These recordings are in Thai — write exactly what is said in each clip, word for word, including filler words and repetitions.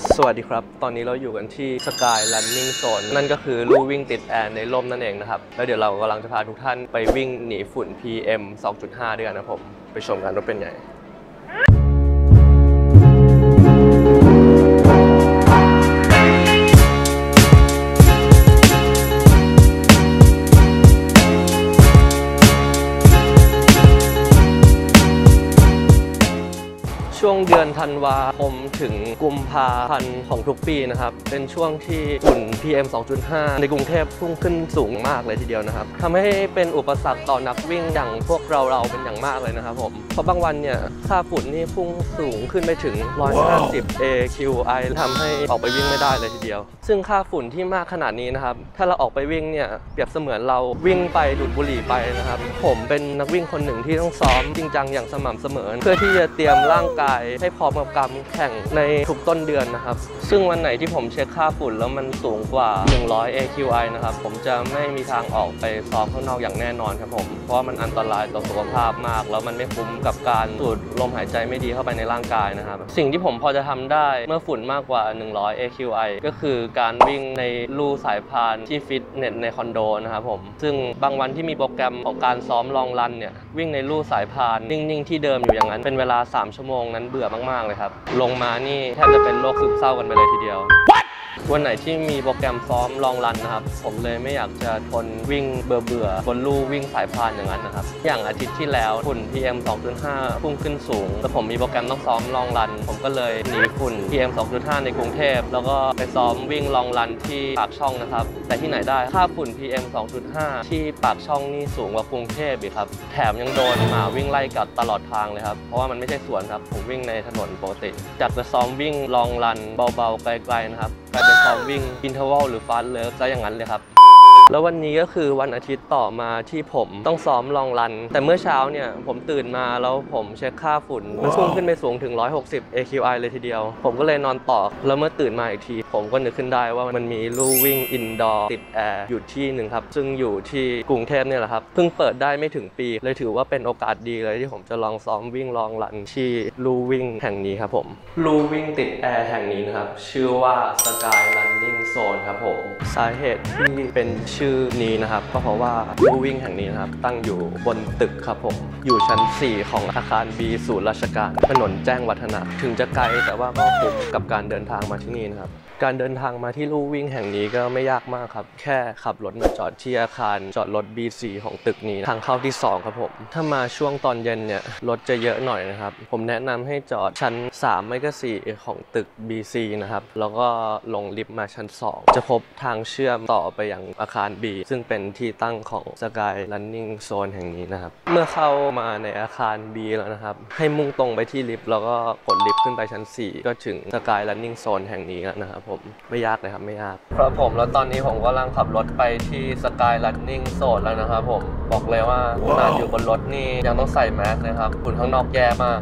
สวัสดีครับตอนนี้เราอยู่กันที่ Sky Running Zone นั่นก็คือลู่วิ่งติดแอร์ในร่มนั่นเองนะครับแล้วเดี๋ยวเรากำลังจะพาทุกท่านไปวิ่งหนีฝุ่น พี เอ็ม สองจุดห้า ด้วยกันนะผมไปชมกันว่าเป็นไงช่วงเดือนธันวาคมถึงกุมภาพันธ์ของทุกปีนะครับเป็นช่วงที่ฝุ่น พี เอ็ม สองจุดห้า ในกรุงเทพพุ่งขึ้นสูงมากเลยทีเดียวนะครับทำให้เป็นอุปสรรคต่อนักวิ่งอย่างพวกเราเราเป็นอย่างมากเลยนะครับผมเพราะบางวันเนี่ยค่าฝุ่นนี่พุ่งสูงขึ้นไปถึงหนึ่งร้อยห้าสิบ เอ คิว ไอ ทำให้ออกไปวิ่งไม่ได้เลยทีเดียวซึ่งค่าฝุ่นที่มากขนาดนี้นะครับถ้าเราออกไปวิ่งเนี่ยเปรียบเสมือนเราวิ่งไปดูดบุหรี่ไปนะครับผมเป็นนักวิ่งคนหนึ่งที่ต้องซ้อมจริงจังอย่างสม่ำเสมอเพื่อที่จะเตรียมร่างกายให้พร้อมกับการแข่งในทุกต้นเดือนนะครับซึ่งวันไหนที่ผมเช็คค่าฝุ่นแล้วมันสูงกว่าหนึ่งร้อย เอ คิว ไอ นะครับผมจะไม่มีทางออกไปซ้อมข้างนอกอย่างแน่นอนครับผมเพราะว่ามันอันตรายต่อสุขภาพมากแล้วมันไม่คุ้มกับการสูดลมหายใจไม่ดีเข้าไปในร่างกายนะครับสิ่งที่ผมพอจะทำได้เมื่อฝุ่นมากกว่าหนึ่งร้อย เอ คิว ไอ ก็คือการวิ่งในลู่สายพานที่ฟิตเนสในคอนโดนะครับผมซึ่งบางวันที่มีโปรแกรมของการซ้อมลองรันเนี่ยวิ่งในลู่สายพานนิ่งๆที่เดิมอยู่อย่างนั้นเป็นเวลาสามชั่วโมงนั้นเบื่อมากๆเลยครับลงมานี่แทบจะเป็นโรคซึมเศร้ากันไปเลยทีเดียว วันไหนที่มีโปรแกรมซ้อมลองรันนะครับผมเลยไม่อยากจะทนวิ่งเบื่อเบื่อบนลู่วิ่งสายพานอย่างนั้นนะครับอย่างอาทิตย์ที่แล้วฝุ่น พี เอ็ม สองจุดห้า พุ่งขึ้นสูงแต่ผมมีโปรแกรมต้องซ้อมลองรันผมก็เลยหนีฝุ่น พี เอ็ม สองจุดห้า ในกรุงเทพแล้วก็ไปซ้อมวิ่งลองรันที่ปากช่องนะครับแต่ที่ไหนได้ค่าฝุ่น พี เอ็ม สองจุดห้า ที่ปากช่องนี่สูงกว่ากรุงเทพอีกครับแถมยังโดนหมาวิ่งไล่กัดตลอดทางเลยครับเพราะว่ามันไม่ใช่สวนครับผมวิ่งในถนนปกติจากจะซ้อมวิ่งลองรันเบาๆไกลๆนะครับกลายเป็นซ้อมวิ่งอินเทอร์วัลหรือฟาสต์เลิฟซะอย่างนั้นเลยครับแล้ววันนี้ก็คือวันอาทิตย์ต่อมาที่ผมต้องซ้อมลองรันแต่เมื่อเช้าเนี่ยผมตื่นมาแล้วผมเช็คค่าฝุ่นมันพุ่งขึ้นไปสูงถึงหนึ่งร้อยหกสิบ เอ คิว ไอ เลยทีเดียวผมก็เลยนอนต่อแล้วเมื่อตื่นมาอีกทีผมก็นึกขึ้นได้ว่ามันมีลู่วิ่งอินดอร์ติดแอร์อยู่ที่หนึ่งครับซึ่งอยู่ที่กรุงเทพเนี่ยแหละครับเพิ่งเปิดได้ไม่ถึงปีเลยถือว่าเป็นโอกาสดีเลยที่ผมจะลองซ้อมวิ่งลองรันที่ลู่วิ่งแห่งนี้ครับผมลู่วิ่งติดแอร์แห่งนี้นะครับชื่อว่า Sky Running Zone ครับผมสาเหตุที่เป็นชื่อนี้นะครับก็เพราะว่าลู่วิ่งแห่งนี้นะครับตั้งอยู่บนตึกครับผมอยู่ชั้นสี่ของอาคาร B ศูนย์ราชการถนนแจ้งวัฒนะถึงจะไกลแต่ว่าก็คุ้มกับการเดินทางมาที่นี่นะครับการเดินทางมาที่ลู่วิ่งแห่งนี้ก็ไม่ยากมากครับแค่ขับรถมาจอดที่อาคารจอดรถ บี ซี ของตึกนี้ทางเข้าที่สองครับผมถ้ามาช่วงตอนเย็นเนี่ยรถจะเยอะหน่อยนะครับผมแนะนำให้จอดชั้นสามไม่ก็สี่ของตึก บี ซี นะครับแล้วก็ลงลิฟต์มาชั้นสองจะพบทางเชื่อมต่อไปยังอาคาร B ซึ่งเป็นที่ตั้งของ Sky Running Zone แห่งนี้นะครับเมื่อเข้ามาในอาคาร B แล้วนะครับให้มุ่งตรงไปที่ลิฟต์แล้วก็กดลิฟต์ขึ้นไปชั้นสี่ก็ถึง Sky Running Zone แห่งนี้แล้วนะครับผมไม่ยากเลยครับไม่ยากครับผมแล้วตอนนี้ผมกำลังขับรถไปที่ Sky Running Zone แล้วนะครับผมบอกเลยว่าขนาดอยู่บนรถนี่ยังต้องใส่แมสเลยครับฝุ่นข้างนอกแย่มาก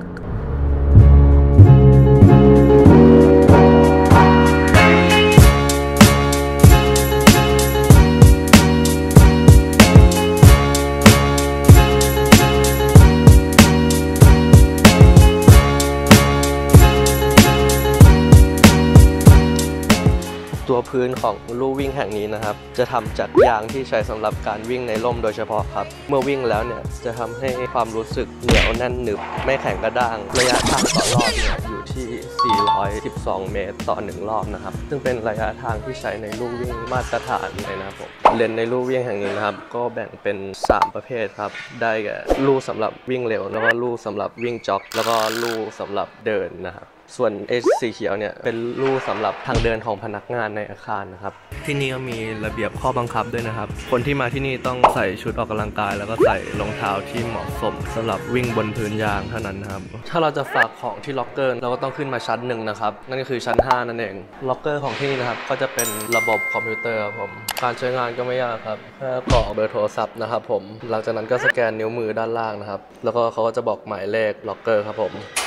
ตัวพื้นของลู่วิ่งแห่งนี้นะครับจะทำจากยางที่ใช้สำหรับการวิ่งในร่มโดยเฉพาะครับเมื่อวิ่งแล้วเนี่ยจะทำให้ความรู้สึกเหนียวแน่นหนึบไม่แข็งกระด้างระยะทางต่อรอบเนี่ยอยู่ที่สี่ร้อยสิบสองเมตรต่อหนึ่งรอบนะครับซึ่งเป็นระยะทางที่ใช้ในลู่วิ่งมาตรฐานเลยนะครับผมเลนในลู่วิ่งแห่งนี้นะครับก็แบ่งเป็นสามประเภทครับได้แก่ลู่สำหรับวิ่งเร็วแล้วก็ลู่สำหรับวิ่งจ็อกแล้วก็ลู่สำหรับเดินนะครับส่วนเอสีเขียวเนี่ยเป็นลู่สำหรับทางเดินของพนักงานในอาคารนะครับที่นี่ก็มีระเบียบข้อบังคับด้วยนะครับคนที่มาที่นี่ต้องใส่ชุดออกกำลังกายแล้วก็ใส่รองเท้าที่เหมาะสมสำหรับวิ่งบนพื้นยางเท่านั้นนะครับถ้าเราจะฝากของที่ล็อกเกอร์เราก็ต้องขึ้นมาชั้นหนึ่งนะครับนั่นก็คือชั้นห้านั่นเองล็อกเกอร์ของที่นี่นะครับก็จะเป็นระบบคอมพิวเตอร์ครับผมการใช้งานก็ไม่ยากครับแค่กรอกเบอร์โทรศัพท์นะครับผมหลังจากนั้นก็สแกนนิ้วมือด้านล่างนะครับแล้วก็เขาก็จะบอกหมายเลขล็อกเกอร์ครับผม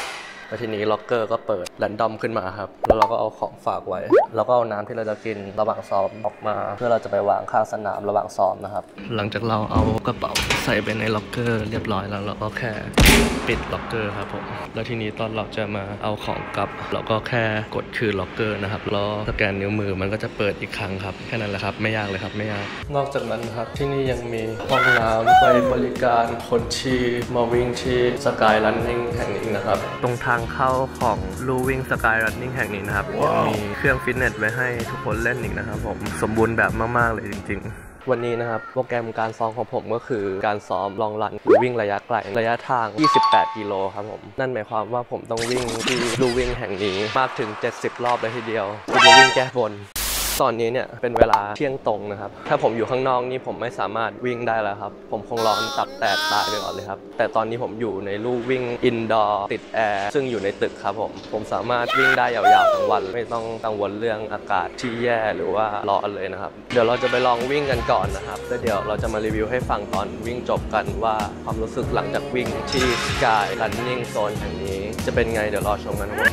แล้วทีนี้ล็อกเกอร์ก็เปิดแรนดอมขึ้นมาครับแล้วเราก็เอาของฝากไว้แล้วก็เอาน้ำที่เราจะกินระหว่างซ้อมออกมาเพื่อเราจะไปวางข้างสนามระหว่างซ้อมนะครับหลังจากเราเอากระเป๋าใส่ไปในล็อกเกอร์เรียบร้อยแล้วเราก็แค่ปิดล็อกเกอร์ครับผมแล้วทีนี้ตอนเราจะมาเอาของกลับเราก็แค่กดคืนล็อกเกอร์นะครับแล้วสแกนนิ้วมือมันก็จะเปิดอีกครั้งครับแค่นั้นแหละครับไม่ยากเลยครับไม่ยากนอกจากนั้นครับที่นี่ยังมีห้องน้ำไปบริการคนที่มาวิ่งที่สกายรันนิ่งแห่งนี้นะครับตรงทางเข้าของลูวิ่งสกายรันนิ่งแห่งนี้นะครับยังมีเครื่องฟิตเนสไว้ให้ทุกคนเล่นอีกนะครับผมสมบูรณ์แบบมากๆเลยจริงๆวันนี้นะครับโปรแกรมการซ้อมของผมก็คือการซ้อมลองรันหรือวิ่งระยะไกลระยะทางยี่สิบแปดกิโลครับผมนั่นหมายความว่าผมต้องวิ่งที่ลูวิ่งแห่งนี้มากถึงเจ็ดสิบรอบเลยทีเดียวคือลูวิ่งแก้บนตอนนี้เนี่ยเป็นเวลาเที่ยงตรงนะครับถ้าผมอยู่ข้างนอกนี่ผมไม่สามารถวิ่งได้แล้วครับผมคงร้อนตับแตกตายไปก่อนเลยครับแต่ตอนนี้ผมอยู่ในลู่วิ่งอินดอร์ติดแอร์ซึ่งอยู่ในตึกครับผมผมสามารถวิ่งได้ยาวๆทั้งวันไม่ต้องกังวลเรื่องอากาศที่แย่หรือว่าร้อนเลยนะครับเดี๋ยวเราจะไปลองวิ่งกันก่อนนะครับแล้วเดี๋ยวเราจะมารีวิวให้ฟังตอนวิ่งจบกันว่าความรู้สึกหลังจากวิ่งที่สกายรันนิ่งโซนแห่งนี้จะเป็นไงเดี๋ยวรอชมกันครับ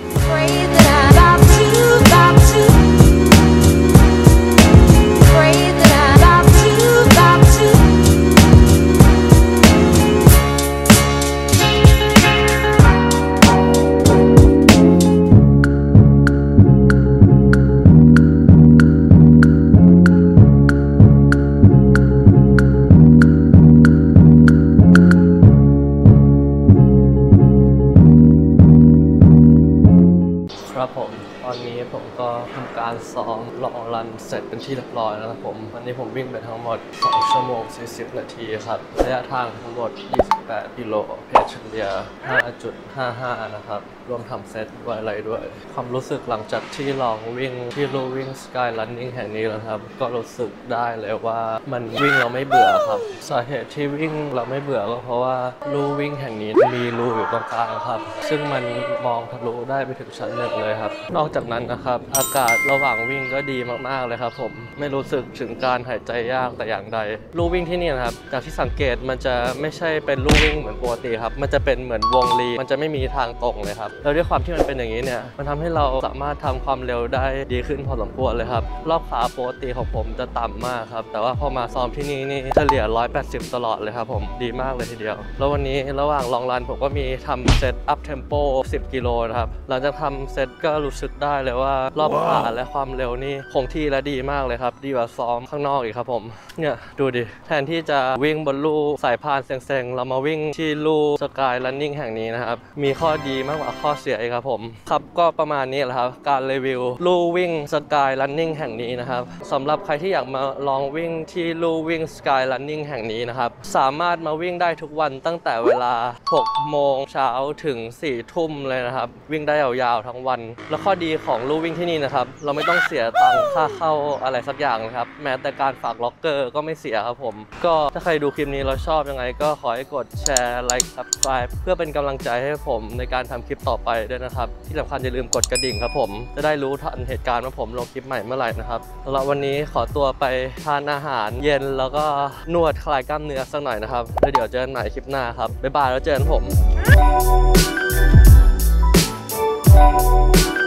ครับผมตอนนี้ผมก็ทำการซ้อมลองรันเสร็จเป็นที่เรียบร้อยแล้วครับผมวันนี้ผมวิ่งไปทั้งหมดสองชั่วโมงสี่สิบนาทีครับระยะทางทั้งหมดยี่สิบแปดกิโลเพจเฉลี่ย ห้าจุดห้าห้า นะครับรวมทำเซตด้วยอะไรด้วยความรู้สึกหลังจากที่ลองวิ่งที่ลู่วิ่งสกายรันนิ่งแห่งนี้แล้วครับก็รู้สึกได้เลยว่ามันวิ่งเราไม่เบื่อครับสาเหตุที่วิ่งเราไม่เบื่อก็เพราะว่าลู่วิ่งแห่งนี้มีรูอยู่ตรงกลางครับซึ่งมันมองทะลุได้ไปถึงชั้นหนึ่งเลยครับนอกจากนั้นนะครับอากาศระหว่างวิ่งก็ดีมากๆเลยครับผมไม่รู้สึกถึงการหายใจยากแต่อย่างใดลู่วิ่งที่นี่นะครับจากที่สังเกตมันจะไม่ใช่เป็นลู่วิ่งเหมือนปกติครับมันจะเป็นเหมือนวงรีมันจะไม่มีทางตรงเลยครับแล้วด้วยความที่มันเป็นอย่างนี้เนี่ยมันทำให้เราสามารถทำความเร็วได้ดีขึ้นพอสมควรเลยครับรอบขาปกติของผมจะต่ำมากครับแต่ว่าพอมาซ้อมที่นี่นี่เฉลี่ยหนึ่งร้อยแปดสิบตลอดเลยครับผมดีมากเลยทีเดียวแล้ววันนี้ระหว่างลองรันผมก็มีทำเซตอัพเทมโปสิบกิโลนะครับหลังจากทำเซตก็รู้สึกได้เลยว่ารอบขาและความเร็วนี่คงที่และดีมากเลยครับดีกว่าซ้อมข้างนอกอีกครับผมเนี่ยดูดิแทนที่จะวิ่งบนลู่สายพานเซ็งๆเรามาวิ่งที่ลู่สกายรันนิ่งแห่งนี้นะครับมีข้อดีมากกว่าข้อเสียอีกครับผมครับก็ประมาณนี้แหละครับการรีวิวลู่วิ่งสกายรันนิ่งแห่งนี้นะครับสำหรับใครที่อยากมาลองวิ่งที่ลู่วิ่งสกายรันนิ่งแห่งนี้นะครับสามารถมาวิ่งได้ทุกวันตั้งแต่เวลาหกโมงเช้าถึงสี่ทุ่มเลยนะครับวิ่งได้ยาวๆทั้งวันแล้วข้อดีของลู่วิ่งที่นี่นะครับเราไม่ต้องเสียตังค่าเข้าอะไรสักอย่างนะครับแม้แต่การฝากล็อกเกอร์ก็ไม่เสียครับผมก็ถ้าใครดูคลิปนี้เราชอบยังไงก็ขอให้กดแชร์ไลค์ ซับสไครบ์ เพื่อเป็นกำลังใจให้ผมในการทำคลิปต่อไปด้วยนะครับที่สำคัญอย่าลืมกดกระดิ่งครับผมจะได้รู้ทันเหตุการณ์ว่าผมลงคลิปใหม่เมื่อไหร่นะครับสำหรับวันนี้ขอตัวไปทานอาหารเย็นแล้วก็นวดคลายกล้ามเนื้อสักหน่อยนะครับแล้วเดี๋ยวเจอกันใหม่คลิปหน้าครับบ๊ายบายแล้วเจอกันผม